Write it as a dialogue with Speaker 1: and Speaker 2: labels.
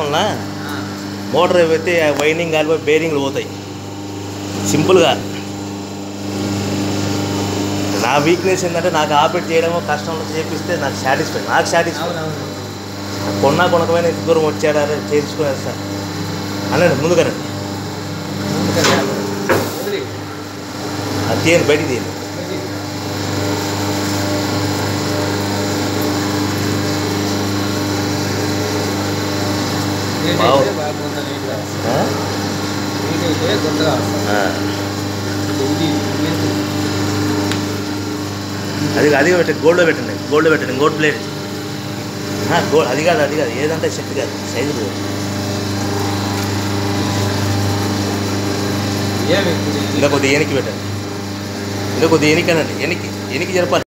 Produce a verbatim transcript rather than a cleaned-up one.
Speaker 1: వలన మోటార్ అయితే వైండింగ్ కాలిపోయి బేరింగ్లు పోతాయి సింపుల్గా. నా వీక్నెస్ ఏంటంటే నాకు ఆపరేట్ చేయడమో కష్టంలో చేపిస్తే నాకు సాటిస్ఫై నాకు సాటిస్ఫై కొన్నా కొనకపోయినా ఇంత దూరం వచ్చాడా చేయించుకునేది సార్ అనండి ముందుగానే అది తీయండి బయటికి తీయండి. అది అది పెట్టండి గోల్డ్లో పెట్టండి గోల్డ్లో పెట్టండి గోల్డ్ ప్లేట్ గోల్డ్ అది కాదు అది కాదు ఏదంటే సెట్ కాదు సైజు ఇంకా కొద్దిగా ఎనికి పెట్టండి ఇంకా కొద్దిగా ఎనికనండి ఎనికి ఎనికి జరపాలి.